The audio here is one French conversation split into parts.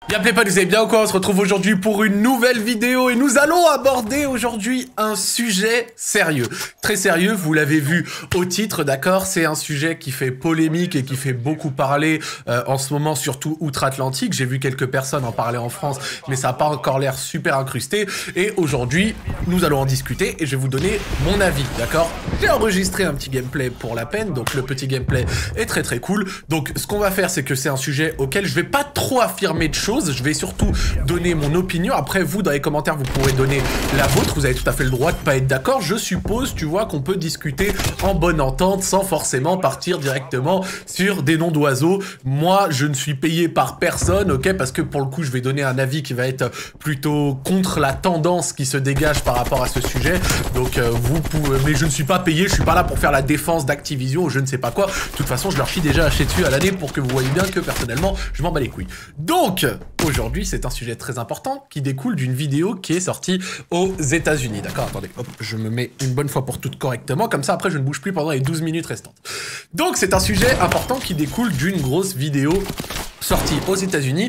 Bien pas, vous allez bien ou quoi? On se retrouve aujourd'hui pour une nouvelle vidéo et nous allons aborder aujourd'hui un sujet sérieux. Très sérieux, vous l'avez vu au titre, d'accord? C'est un sujet qui fait polémique et qui fait beaucoup parler en ce moment, surtout outre-Atlantique. J'ai vu quelques personnes en parler en France, mais ça n'a pas encore l'air super incrusté. Et aujourd'hui, nous allons en discuter et je vais vous donner mon avis, d'accord? J'ai enregistré un petit gameplay pour la peine, donc le petit gameplay est très cool. Donc ce qu'on va faire, c'est que c'est un sujet auquel je vais pas trop affirmer de choses. Je vais surtout donner mon opinion. Après, vous, dans les commentaires, vous pourrez donner la vôtre. Vous avez tout à fait le droit de pas être d'accord. Je suppose, tu vois, qu'on peut discuter en bonne entente sans forcément partir directement sur des noms d'oiseaux. Moi, je ne suis payé par personne, ok? Parce que pour le coup, je vais donner un avis qui va être plutôt contre la tendance qui se dégage par rapport à ce sujet. Donc, vous pouvez... Mais je ne suis pas payé. Je suis pas là pour faire la défense d'Activision ou je ne sais pas quoi. De toute façon, je leur chie déjà acheté dessus à l'année pour que vous voyez bien que personnellement, je m'en bats les couilles. Donc, aujourd'hui, c'est un sujet très important qui découle d'une vidéo qui est sortie aux États-Unis. D'accord, attendez, hop, je me mets une bonne fois pour toutes correctement, comme ça après je ne bouge plus pendant les 12 minutes restantes. Donc c'est un sujet important qui découle d'une grosse vidéo sortie aux États-Unis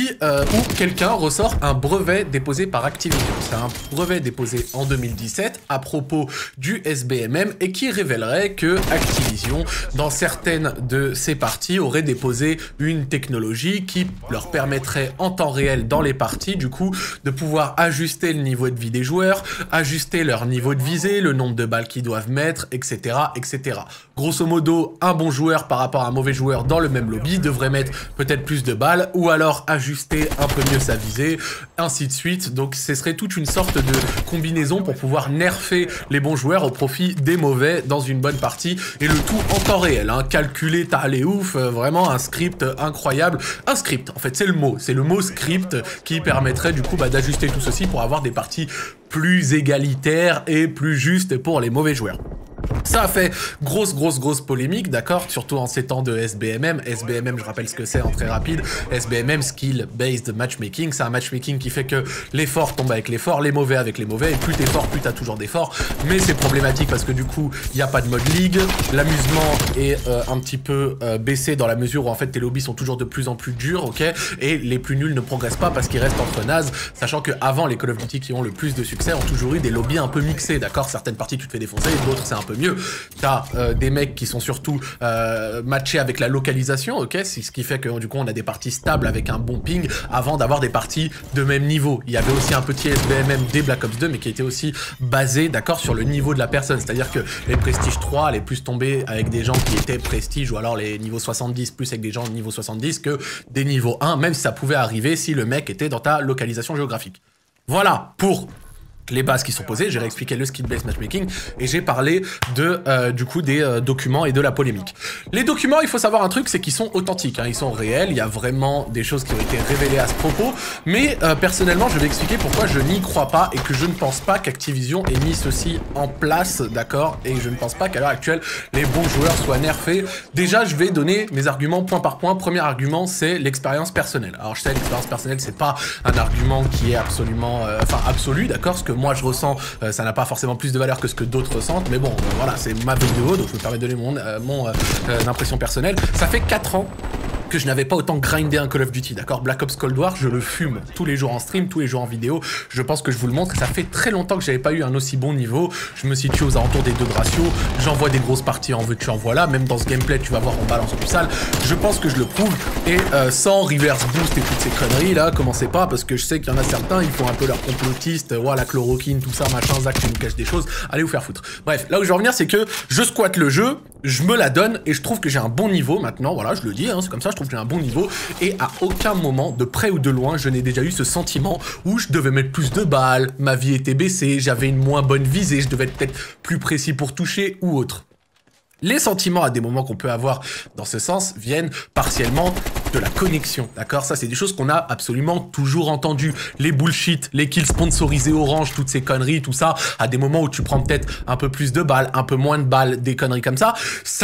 où quelqu'un ressort un brevet déposé par Activision. C'est un brevet déposé en 2017 à propos du SBMM et qui révélerait que Activision, dans certaines de ses parties, aurait déposé une technologie qui leur permettrait en temps réel dans les parties, du coup, de pouvoir ajuster le niveau de vie des joueurs, ajuster leur niveau de visée, le nombre de balles qu'ils doivent mettre, etc., etc. Grosso modo, un bon joueur par rapport à un mauvais joueur dans le même lobby devrait mettre peut-être plus de balles ou alors ajuster un peu mieux sa visée, ainsi de suite. Donc ce serait toute une sorte de combinaison pour pouvoir nerfer les bons joueurs au profit des mauvais dans une bonne partie et le tout en temps réel, hein, calculé, t'as les ouf, vraiment un script incroyable. Un script, en fait, c'est le mot script qui permettrait du coup d'ajuster tout ceci pour avoir des parties plus égalitaires et plus justes pour les mauvais joueurs. Ça a fait grosse polémique, d'accord, surtout en ces temps de SBMM. SBMM, je rappelle ce que c'est en très rapide. SBMM, Skill Based Matchmaking, c'est un matchmaking qui fait que les forts tombent avec les forts, les mauvais avec les mauvais, et plus t'es fort, plus t'as toujours des forts. Mais c'est problématique parce que du coup, il n'y a pas de mode ligue, l'amusement est un petit peu baissé dans la mesure où en fait tes lobbies sont toujours de plus en plus durs, ok, et les plus nuls ne progressent pas parce qu'ils restent entre nazes, sachant que avant les Call of Duty qui ont le plus de succès ont toujours eu des lobbies un peu mixés, d'accord, certaines parties tu te fais défoncer, d'autres c'est un peu mieux. T'as des mecs qui sont surtout matchés avec la localisation, ok, c'est ce qui fait que du coup on a des parties stables avec un bon ping avant d'avoir des parties de même niveau. Il y avait aussi un petit SBMM des Black Ops 2 mais qui était aussi basé, d'accord, sur le niveau de la personne, c'est-à-dire que les Prestige 3 allaient plus tomber avec des gens qui étaient Prestige ou alors les niveaux 70 plus avec des gens de niveau 70 que des niveaux 1, même si ça pouvait arriver si le mec était dans ta localisation géographique. Voilà pour les bases qui sont posées, j'ai réexpliqué le skill-based matchmaking et j'ai parlé de du coup des documents et de la polémique. Les documents, il faut savoir un truc, c'est qu'ils sont authentiques, hein, ils sont réels, il y a vraiment des choses qui ont été révélées à ce propos, mais personnellement, je vais expliquer pourquoi je n'y crois pas et que je ne pense pas qu'Activision ait mis ceci en place, d'accord, et je ne pense pas qu'à l'heure actuelle, les bons joueurs soient nerfés. Déjà, je vais donner mes arguments point par point. Premier argument, c'est l'expérience personnelle. Alors, je sais, l'expérience personnelle, c'est pas un argument qui est absolument, absolu, d'accord, ce que moi je ressens, ça n'a pas forcément plus de valeur que ce que d'autres ressentent, mais bon, voilà, c'est ma vidéo, donc je me permets de donner mon impression personnelle. Ça fait 4 ans que je n'avais pas autant grindé un Call of Duty, d'accord? Black Ops Cold War, je le fume tous les jours en stream, tous les jours en vidéo, je pense que je vous le montre, ça fait très longtemps que j'avais pas eu un aussi bon niveau, je me situe aux alentours des 2 de ratio, j'envoie des grosses parties en veux-tu en voilà, même dans ce gameplay tu vas voir on balance plus sale, je pense que je le prouve, et sans reverse boost et toutes ces conneries là, commencez pas, parce que je sais qu'il y en a certains, ils font un peu leur complotiste, la chloroquine, tout ça, machin, Zach, tu nous caches des choses, allez vous faire foutre. Bref, là où je veux en venir, c'est que je squatte le jeu, je me la donne, et je trouve que j'ai un bon niveau maintenant, voilà, je le dis, hein, c'est comme ça, je trouve que j'ai un bon niveau, et à aucun moment, de près ou de loin, je n'ai déjà eu ce sentiment où je devais mettre plus de balles, ma vie était baissée, j'avais une moins bonne visée, je devais être peut-être plus précis pour toucher ou autre. Les sentiments à des moments qu'on peut avoir dans ce sens viennent partiellement de la connexion, d'accord? Ça, c'est des choses qu'on a absolument toujours entendues. Les bullshit, les kills sponsorisés Orange, toutes ces conneries, tout ça, à des moments où tu prends peut-être un peu plus de balles, un peu moins de balles, des conneries comme ça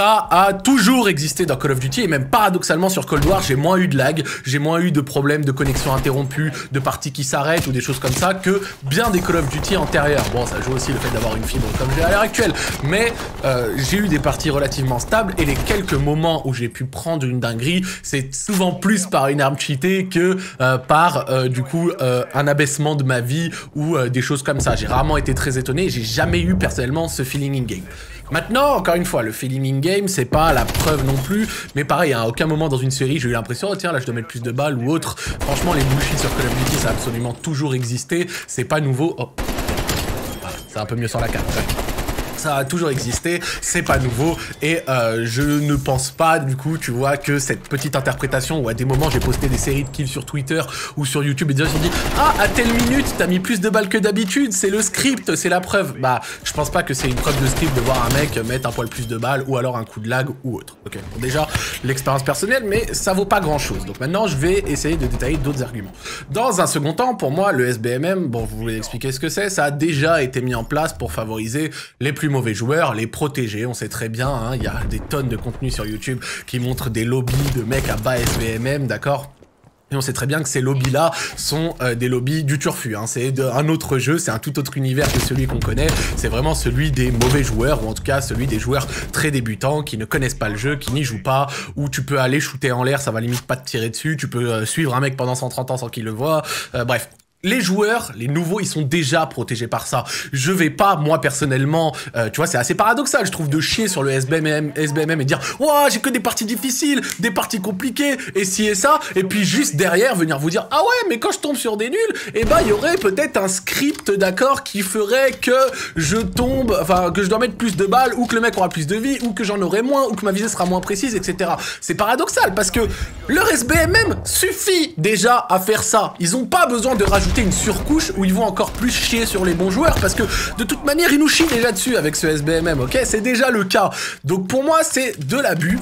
a toujours existé dans Call of Duty, et même paradoxalement sur Cold War, j'ai moins eu de lag, j'ai moins eu de problèmes de connexion interrompue, de parties qui s'arrêtent ou des choses comme ça que bien des Call of Duty antérieurs. Bon, ça joue aussi le fait d'avoir une fibre comme j'ai à l'heure actuelle, mais j'ai eu des parties relativement stables, et les quelques moments où j'ai pu prendre une dinguerie, c'est souvent plus par une arme cheatée que par du coup un abaissement de ma vie ou des choses comme ça. J'ai rarement été très étonné, j'ai jamais eu personnellement ce feeling in-game. Maintenant, encore une fois, le feeling in-game, c'est pas la preuve non plus, mais pareil, à aucun moment dans une série, j'ai eu l'impression, oh tiens, là je dois mettre plus de balles ou autre. Franchement, les bullshit sur Call of Duty, ça a absolument toujours existé, c'est pas nouveau. Oh, c'est un peu mieux sur la carte. Ça a toujours existé, c'est pas nouveau, et je ne pense pas, du coup, tu vois, que cette petite interprétation où à des moments j'ai posté des séries de kills sur Twitter ou sur YouTube et des gens se sont dit « Ah, à telle minute, t'as mis plus de balles que d'habitude, c'est le script, c'est la preuve ». Bah, je pense pas que c'est une preuve de script de voir un mec mettre un poil plus de balles ou alors un coup de lag ou autre. Ok, bon, déjà, l'expérience personnelle, mais ça vaut pas grand-chose. Donc maintenant, je vais essayer de détailler d'autres arguments. Dans un second temps, pour moi, le SBMM, bon, je vous l'ai expliqué ce que c'est, ça a déjà été mis en place pour favoriser les plus mauvais joueurs, les protéger. On sait très bien, hein, il y a des tonnes de contenus sur YouTube qui montrent des lobbies de mecs à bas SBMM, d'accord ? Et on sait très bien que ces lobbies-là sont des lobbies du turfu, hein. C'est un autre jeu, c'est un tout autre univers que celui qu'on connaît. C'est vraiment celui des mauvais joueurs, ou en tout cas celui des joueurs très débutants, qui ne connaissent pas le jeu, qui n'y jouent pas, où tu peux aller shooter en l'air, ça va limite pas te tirer dessus, tu peux suivre un mec pendant 130 ans sans qu'il le voie, bref. Les joueurs, les nouveaux, ils sont déjà protégés par ça. Je vais pas, moi, personnellement, tu vois, c'est assez paradoxal, je trouve, de chier sur le SBMM et dire « Ouah, j'ai que des parties difficiles, des parties compliquées, et ci et ça », et puis juste derrière, venir vous dire « Ah ouais, mais quand je tombe sur des nuls, eh ben, il y aurait peut-être un script, d'accord, qui ferait que je tombe, enfin, que je dois mettre plus de balles, ou que le mec aura plus de vie, ou que j'en aurai moins, ou que ma visée sera moins précise, etc. » C'est paradoxal, parce que leur SBMM suffit déjà à faire ça. Ils ont pas besoin de rajouter une surcouche où ils vont encore plus chier sur les bons joueurs parce que de toute manière ils nous chient déjà dessus avec ce SBMM, ok, c'est déjà le cas. Donc pour moi c'est de l'abus.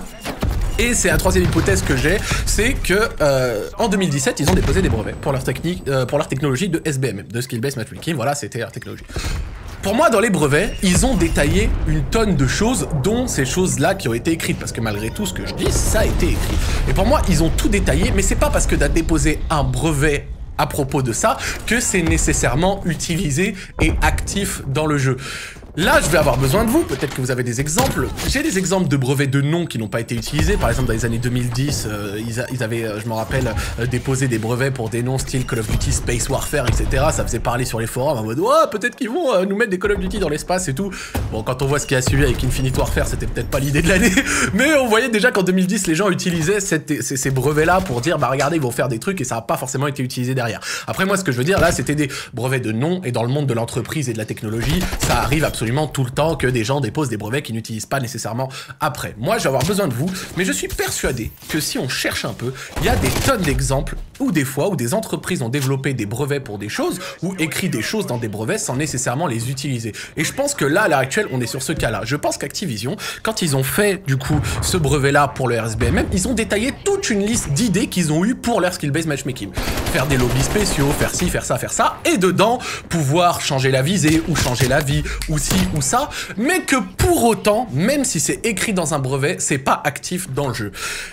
Et c'est la troisième hypothèse que j'ai, c'est que en 2017 ils ont déposé des brevets pour leur technique, pour leur technologie de SBMM, de Skill Based Matchmaking. Voilà, c'était leur technologie. Pour moi, dans les brevets, ils ont détaillé une tonne de choses, dont ces choses-là qui ont été écrites, parce que malgré tout ce que je dis, ça a été écrit. Et pour moi, ils ont tout détaillé, mais c'est pas parce que t'as déposé un brevet à propos de ça que c'est nécessairement utilisé et actif dans le jeu. Là, je vais avoir besoin de vous, peut-être que vous avez des exemples. J'ai des exemples de brevets de noms qui n'ont pas été utilisés. Par exemple, dans les années 2010, ils avaient, je me rappelle, déposé des brevets pour des noms style Call of Duty, Space Warfare, etc. Ça faisait parler sur les forums en mode « Oh, peut-être qu'ils vont nous mettre des Call of Duty dans l'espace et tout ». Bon, quand on voit ce qui a suivi avec Infinite Warfare, c'était peut-être pas l'idée de l'année. Mais on voyait déjà qu'en 2010, les gens utilisaient ces brevets-là pour dire « Bah regardez, ils vont faire des trucs » et ça n'a pas forcément été utilisé derrière. Après, moi, ce que je veux dire, là, c'était des brevets de noms et dans le monde de l'entreprise et de la technologie, ça arrive absolument tout le temps que des gens déposent des brevets qu'ils n'utilisent pas nécessairement après. Moi, je vais avoir besoin de vous, mais je suis persuadé que si on cherche un peu, il y a des tonnes d'exemples où des fois, où des entreprises ont développé des brevets pour des choses, ou écrit des choses dans des brevets sans nécessairement les utiliser. Et je pense que là, à l'heure actuelle, on est sur ce cas-là. Je pense qu'Activision, quand ils ont fait, du coup, ce brevet-là pour le SBMM, ils ont détaillé toute une liste d'idées qu'ils ont eues pour leur skill-based matchmaking. Faire des lobbies spéciaux, faire ci, faire ça, et dedans, pouvoir changer la visée, ou changer la vie, ou ci, ou ça, mais que pour autant, même si c'est écrit dans un brevet, c'est pas actif dans le jeu.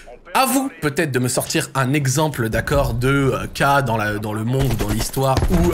À vous, peut-être, de me sortir un exemple, d'accord, de cas dans le monde, dans l'histoire, où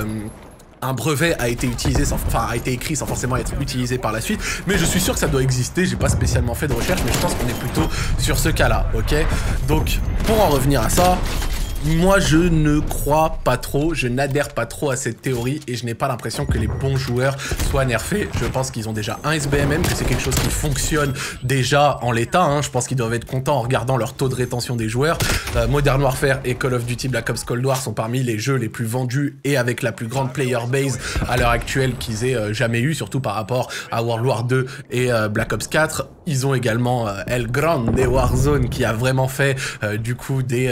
un brevet a été utilisé, a été écrit sans forcément être utilisé par la suite, mais je suis sûr que ça doit exister, j'ai pas spécialement fait de recherche, mais je pense qu'on est plutôt sur ce cas-là, ok? Donc, pour en revenir à ça, moi, je ne crois pas trop, je n'adhère pas trop à cette théorie et je n'ai pas l'impression que les bons joueurs soient nerfés. Je pense qu'ils ont déjà un SBMM, que c'est quelque chose qui fonctionne déjà en l'état, hein. Je pense qu'ils doivent être contents en regardant leur taux de rétention des joueurs. Modern Warfare et Call of Duty Black Ops Cold War sont parmi les jeux les plus vendus et avec la plus grande player base à l'heure actuelle qu'ils aient jamais eu, surtout par rapport à World War 2 et Black Ops 4. Ils ont également El Grande Warzone qui a vraiment fait du coup des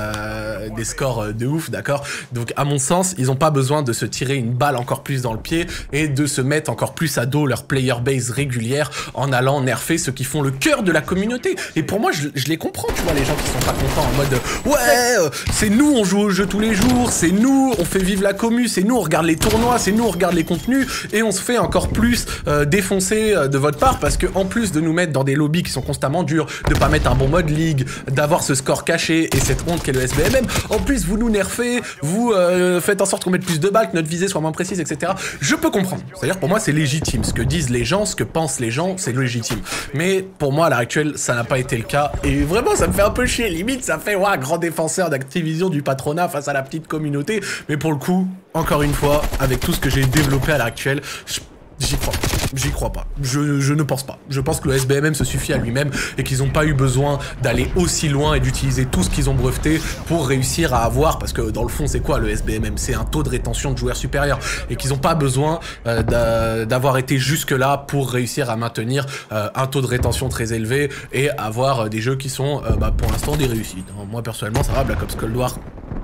scores de ouf, d'accord? Donc à mon sens, ils n'ont pas besoin de se tirer une balle encore plus dans le pied et de se mettre encore plus à dos leur player base régulière en allant nerfer ceux qui font le cœur de la communauté. Et pour moi, je les comprends, tu vois, les gens qui sont pas contents en mode ouais, c'est nous, on joue au jeu tous les jours, c'est nous, on fait vivre la commu, c'est nous, on regarde les tournois, c'est nous, on regarde les contenus et on se fait encore plus défoncer de votre part parce que en plus de nous mettre mettre dans des lobbies qui sont constamment durs, de pas mettre un bon mode ligue, d'avoir ce score caché et cette honte qu'est le SBMM. En plus, vous nous nerfez, vous faites en sorte qu'on mette plus de balles, que notre visée soit moins précise, etc. Je peux comprendre. C'est-à-dire, pour moi, c'est légitime. Ce que disent les gens, ce que pensent les gens, c'est légitime. Mais pour moi, à l'heure actuelle, ça n'a pas été le cas. Et vraiment, ça me fait un peu chier. Limite, ça fait, ouais, grand défenseur d'Activision, du patronat face à la petite communauté. Mais pour le coup, encore une fois, avec tout ce que j'ai développé à l'heure actuelle, j'y crois pas. J'y crois pas. Je ne pense pas. Je pense que le SBMM se suffit à lui-même et qu'ils n'ont pas eu besoin d'aller aussi loin et d'utiliser tout ce qu'ils ont breveté pour réussir à avoir, parce que dans le fond, c'est quoi le SBMM? C'est un taux de rétention de joueurs supérieur et qu'ils n'ont pas besoin d'avoir été jusque-là pour réussir à maintenir un taux de rétention très élevé et avoir des jeux qui sont pour l'instant des réussites. Moi, personnellement, ça va, Black Ops Cold War.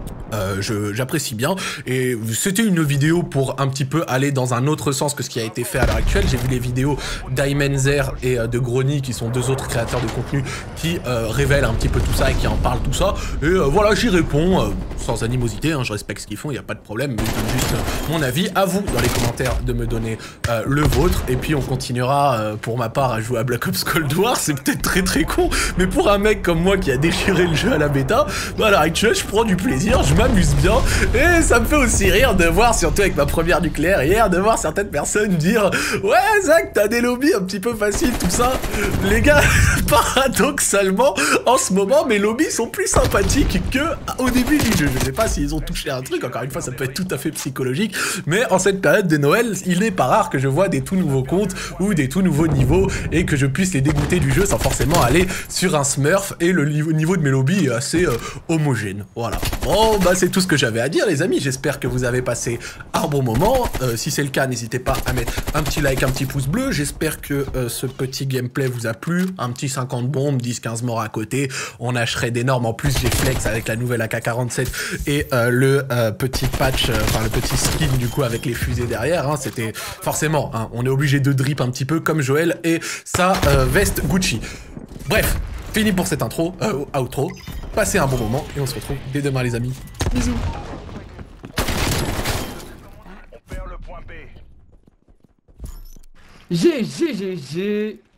J'apprécie bien et c'était une vidéo pour un petit peu aller dans un autre sens que ce qui a été fait à l'heure actuelle. J'ai vu les vidéos d'Imenzer et de Grony qui sont deux autres créateurs de contenu qui révèlent un petit peu tout ça et qui en parlent tout ça et voilà, j'y réponds sans animosité, hein, je respecte ce qu'ils font, il n'y a pas de problème, mais je donne juste mon avis. À vous dans les commentaires de me donner le vôtre et puis on continuera pour ma part à jouer à Black Ops Cold War. C'est peut-être très con, mais pour un mec comme moi qui a déchiré le jeu à la bêta, à l'heure actuelle je prends du plaisir, je m'amuse bien et ça me fait aussi rire de voir, surtout avec ma première nucléaire hier, de voir certaines personnes dire ouais Zach, t'as des lobbies un petit peu faciles, tout ça. Les gars, paradoxalement en ce moment mes lobbies sont plus sympathiques que au début du jeu. Je sais pas s'ils ont touché un truc, encore une fois ça peut être tout à fait psychologique, mais en cette période de Noël il n'est pas rare que je vois des tout nouveaux comptes ou des tout nouveaux niveaux et que je puisse les dégoûter du jeu sans forcément aller sur un smurf, et le niveau de mes lobbies est assez homogène. Voilà. Bon bah c'est tout ce que j'avais à dire les amis, j'espère que vous avez passé un bon moment. Si c'est le cas, n'hésitez pas à mettre un petit like, un petit pouce bleu. J'espère que ce petit gameplay vous a plu. Un petit 50 bombes, 10-15 morts à côté. On a shred énorme. En plus j'ai flex avec la nouvelle AK-47 et le petit patch, enfin le petit skin du coup avec les fusées derrière. Hein. C'était forcément, hein, on est obligé de drip un petit peu comme Joël et sa veste Gucci. Bref, fini pour cette intro, outro. Passez un bon moment et on se retrouve dès demain les amis. Bisous. GG.